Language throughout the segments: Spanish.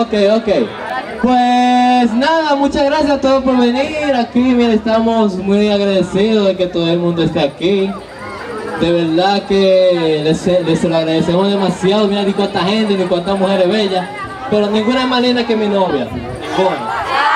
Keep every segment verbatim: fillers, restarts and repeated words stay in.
Ok, ok. Pues nada, muchas gracias a todos por venir aquí. Mira, estamos muy agradecidos de que todo el mundo esté aquí. De verdad que les, les lo agradecemos demasiado. Mira ni cuánta gente, ni cuántas mujeres bellas. Pero ninguna es más linda que mi novia. Ninguna.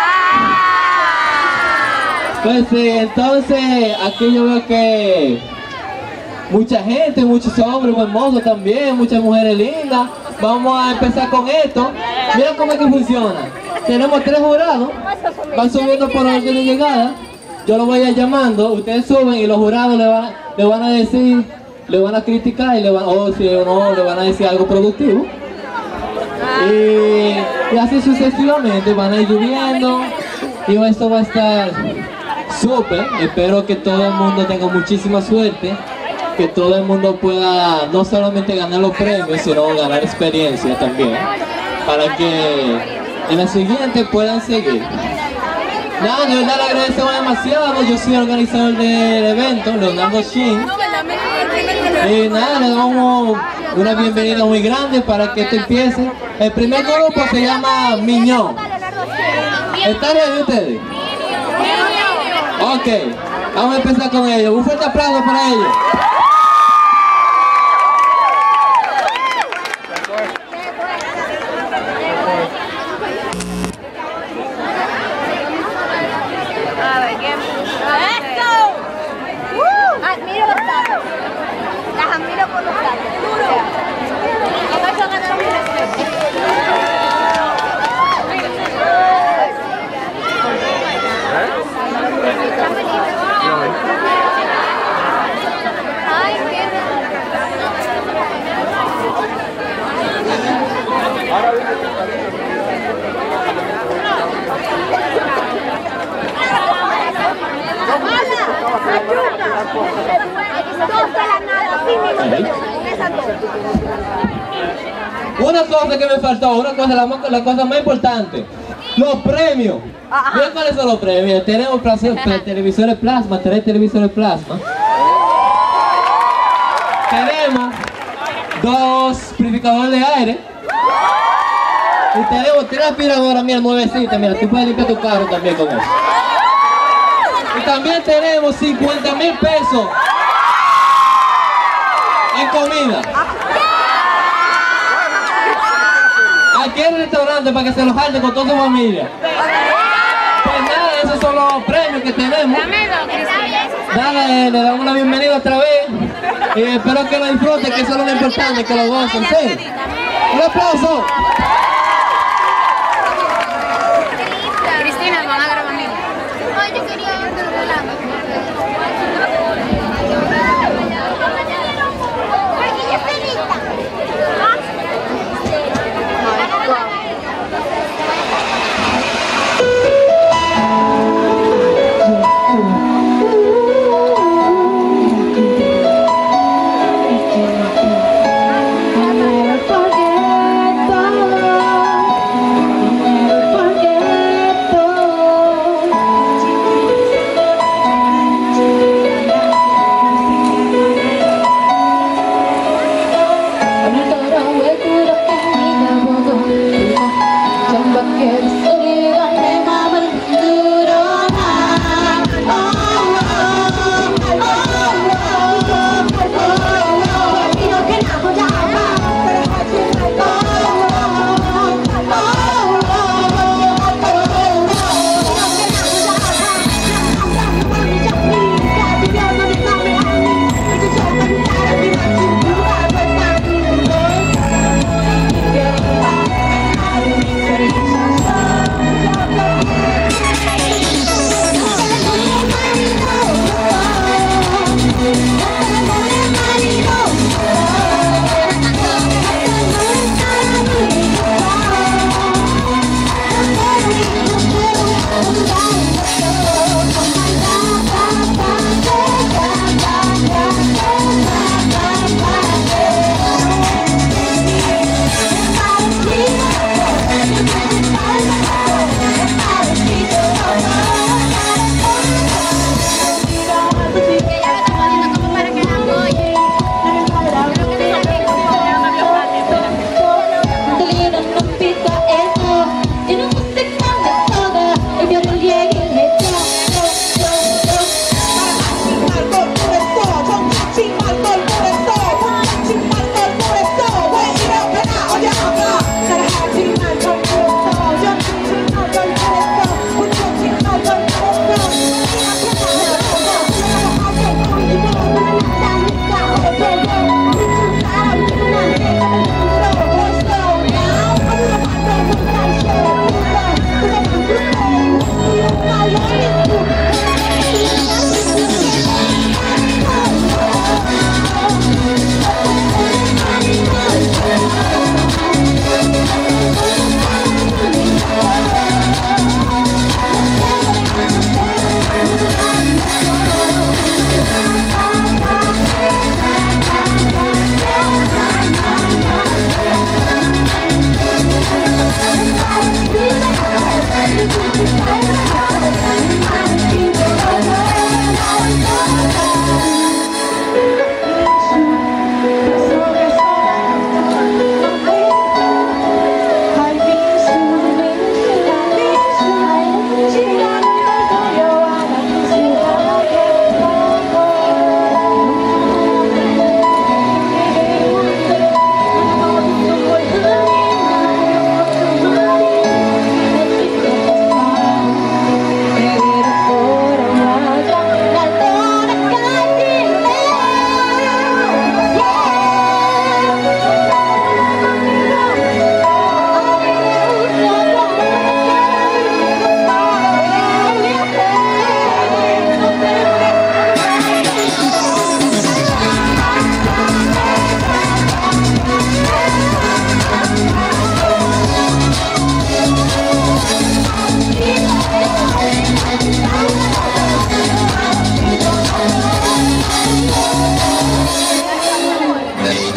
Pues sí, entonces aquí yo veo que mucha gente, muchos hombres hermosos también, muchas mujeres lindas. Vamos a empezar con esto. Mira cómo es que funciona. Tenemos tres jurados, van subiendo por orden de llegada. Yo los voy a ir llamando, ustedes suben y los jurados le van, le van a decir, le van a criticar y le van, o si no, le van a decir algo productivo. Y, y así sucesivamente van a ir subiendo y esto va a estar súper. Espero que todo el mundo tenga muchísima suerte, que todo el mundo pueda no solamente ganar los premios, sino ganar experiencia también, para que en la siguiente puedan seguir. Nada, de verdad le agradecemos demasiado. Yo soy el organizador del evento, Leonardo Shin. Y nada, le damos una bienvenida muy grande para que esto empiece. El primer grupo se llama Miñón. ¿Están ready ustedes? Ok, vamos a empezar con ellos. Un fuerte aplauso para ellos. Admiro los datos. Las admiro por los datos. Duro. Con eso ganaron mi respeto. Ay, qué Una cosa que me faltó, una cosa, la, la cosa más importante, los premios. Miren cuáles son los premios. Tenemos plasma, televisores plasma, tres televisores plasma. Tenemos dos purificadores de aire. Y tenemos tres aspiradoras, mira, nuevecitas, mira, tú puedes limpiar tu carro también con eso. Y también tenemos cincuenta mil pesos en comida. Aquí en el restaurante para que se los jalte con toda su familia. Pues nada, esos son los premios que tenemos. Nada, eh, le damos la bienvenida otra vez. Y espero que lo disfruten, que eso es lo importante, que lo gocen. ¿Sí? Un aplauso. Cristina, van a grabar conmigo. Ay, yo quería verte volando. Thank you.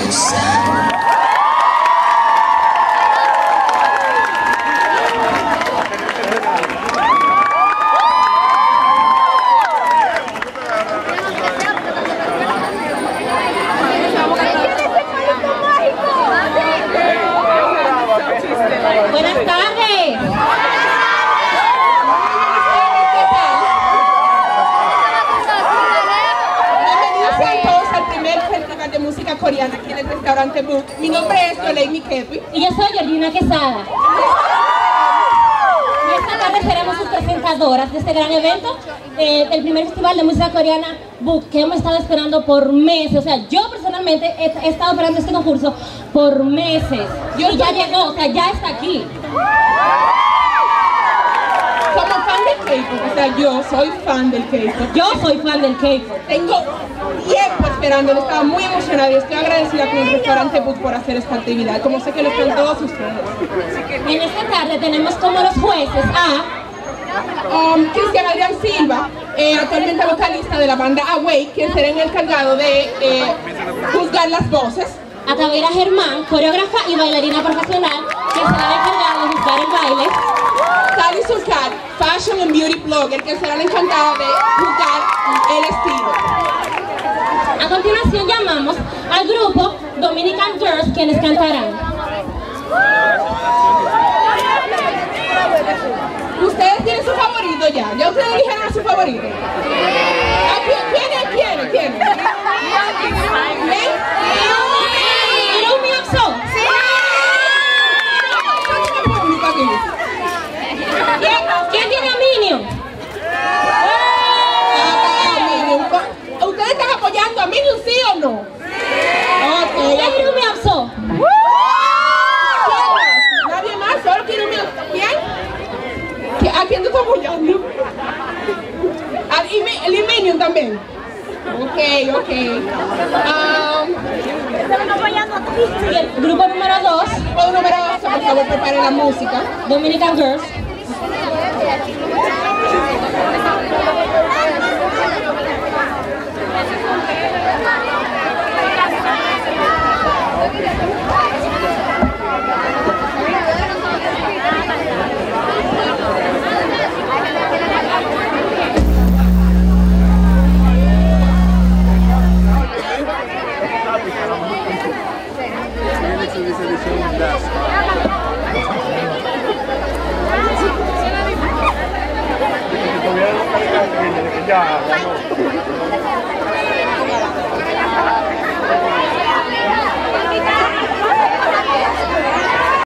Buenas tardes. Bienvenidos sean todos al primer festival de música coreana aquí en el restaurante Book. Mi nombre es Yoleimi Kedwi. Y yo soy Georgina Quesada. Y esta tarde seremos sus presentadoras de este gran evento, eh, del primer festival de música coreana Book, que hemos estado esperando por meses. O sea, yo personalmente he, he estado esperando este concurso por meses. Y ya llegó, o sea, ya está aquí. Como fan del K-pop, o sea, yo soy fan del K-pop. Yo soy fan del K-pop. Tengo tiempo esperándolo, estaba muy emocionada y estoy agradecida con el restaurante Book por hacer esta actividad, como sé que lo están todos ustedes. En esta tarde tenemos como los jueces a Um, Cristian Adrián Silva, eh, actualmente vocalista de la banda Awake, quien será el encargado de eh, juzgar las voces. a Tavera Germán, coreógrafa y bailarina profesional, que será encargada de juzgar el baile. Sally Surcat, fashion and beauty blogger, que será la encargada de juzgar el estilo. A continuación llamamos al grupo Dominican Girls, quienes cantarán. Ustedes tienen su favorito ya, ya ustedes dijeron a su favorito. ¿A quién, quién, quién, quién? ¿Quién? ¿Irumi Oxo? ¿Quién, ¿Quién tiene a Minion? ¿Ustedes están apoyando a Minion, sí o no? Ok. ¿Quién es Irumi Oxo? Nadie más, solo quiero Irumi. ¿Quién? ¿A quién te está apoyando? ¿Al Minion también? Ok, ok. Um, Y el grupo número dos, grupo número dos, por favor, preparen la música. Dominican Girls. Ya,